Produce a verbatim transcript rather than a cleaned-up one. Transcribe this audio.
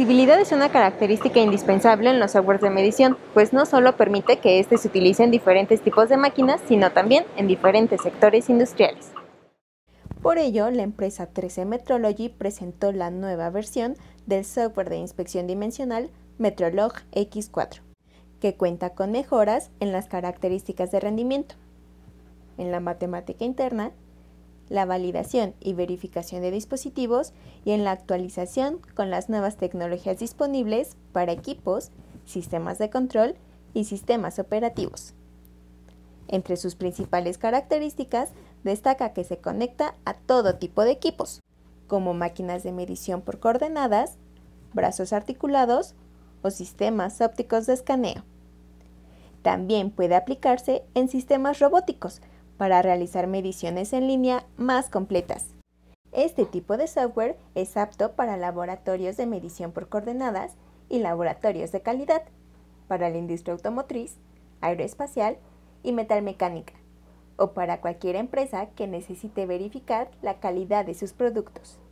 accesibilidad es una característica indispensable en los softwares de medición, pues no solo permite que éste se utilice en diferentes tipos de máquinas, sino también en diferentes sectores industriales. Por ello, la empresa trece Metrology presentó la nueva versión del software de inspección dimensional Metrolog X cuatro, que cuenta con mejoras en las características de rendimiento, en la matemática interna, la validación y verificación de dispositivos y en la actualización con las nuevas tecnologías disponibles para equipos, sistemas de control y sistemas operativos. Entre sus principales características destaca que se conecta a todo tipo de equipos, como máquinas de medición por coordenadas, brazos articulados o sistemas ópticos de escaneo. También puede aplicarse en sistemas robóticos para realizar mediciones en línea más completas. Este tipo de software es apto para laboratorios de medición por coordenadas y laboratorios de calidad, para la industria automotriz, aeroespacial y metalmecánica, o para cualquier empresa que necesite verificar la calidad de sus productos.